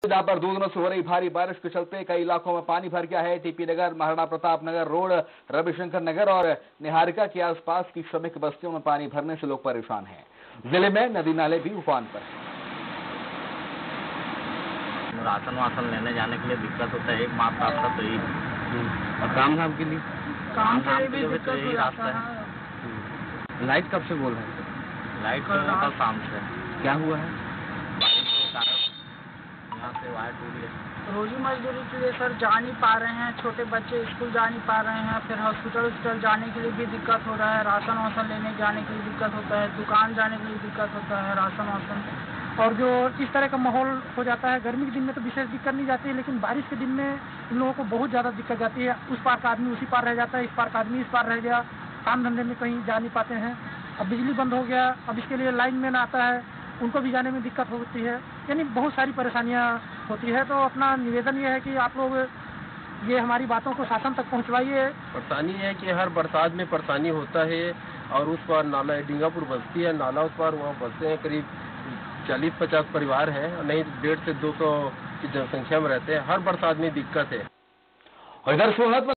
जहां पर 2 दिनों से हो रही भारी बारिश के चलते कई इलाकों में पानी भर गया है। टीपी नगर, महाराणा प्रताप नगर रोड, रविशंकर नगर और निहारिका के आसपास की श्रमिक बस्तियों में पानी भरने से लोग परेशान हैं। जिले में नदी नाले भी उफान पर हैं। राशन वासन लेने जाने के लिए दिक्कत होता है। एक मात्र रास्ता तो यही और काम धाम के लिए भी दिक्कत हो रास्ता है। लाइट कब से बोल रहे हैं? लाइट तो कल शाम से। क्या हुआ है? बारिश के कारण यहाँ से वायर टूट गई। रोजी मजदूरी के लिए सर जा नहीं पा रहे हैं, छोटे बच्चे स्कूल जा नहीं पा रहे हैं, फिर हॉस्पिटल जाने के लिए भी दिक्कत हो रहा है, राशन वासन लेने जाने के लिए दिक्कत होता है, दुकान जाने के लिए दिक्कत होता है, राशन वासन। और जो इस तरह का माहौल हो जाता है, गर्मी के दिन में तो विशेष दिक्कत नहीं जाती है, लेकिन बारिश के दिन में इन लोगों को बहुत ज़्यादा दिक्कत जाती है। उस पार का आदमी उसी पार रह जाता है, इस पार का आदमी इस पार रह गया, काम धंधे में कहीं जा नहीं पाते हैं। अब बिजली बंद हो गया, अब इसके लिए लाइन मैन आता है, उनको भी जाने में दिक्कत होती है, यानी बहुत सारी परेशानियां होती है। तो अपना निवेदन ये है कि आप लोग ये हमारी बातों को शासन तक पहुंचवाइए। परेशानी है कि हर बरसात में परेशानी होता है और उस पर नाला डिंगापुर बस्ती है, नाला उस पर वहाँ बसते हैं, करीब 40-50 परिवार हैं, नहीं 150 से 200 की जनसंख्या में रहते हैं। हर बरसात में दिक्कत है। और इधर सोहत